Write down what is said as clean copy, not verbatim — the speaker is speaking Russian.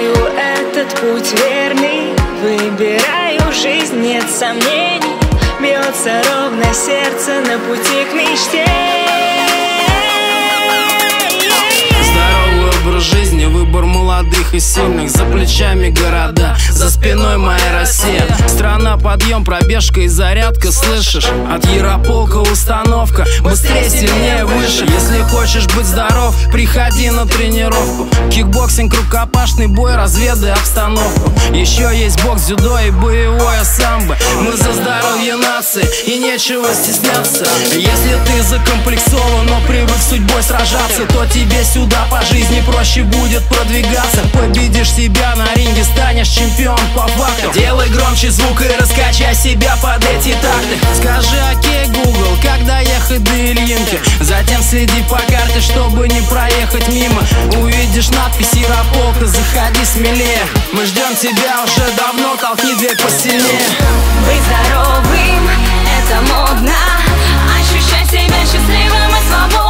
Знаю, этот путь верный, выбираю жизнь, нет сомнений. Бьется ровно сердце на пути к мечте. Здоровый образ жизни, выбор молодых и сильных. За плечами города, за спиной моя Россия. Страна, подъем, пробежка и зарядка, слышишь? От Ярополка установка, быстрее, сильнее, выше. Если хочешь быть здоров, приходи на тренировку. Кикбоксинг, рукопашный бой, разведай обстановку. Еще есть бокс, дзюдо и боевое самбо. Мы за здоровье нации и нечего стесняться. Если ты закомплексован, но привык с судьбой сражаться, то тебе сюда по жизни проще будет продвигаться. Победишь себя на ринге, станешь чемпион по факту. Делай громче звук и раскачай себя под эти такты. Скажи окей, Google, как доехать до Ильинки. Затем следи по карте, чтобы не проехать мимо. Увидишь надпись Ярополка, заходи смелее. Мы ждем тебя уже давно, толкни дверь посильнее. Быть здоровым — это модно. Ощущай себя счастливым и свободным.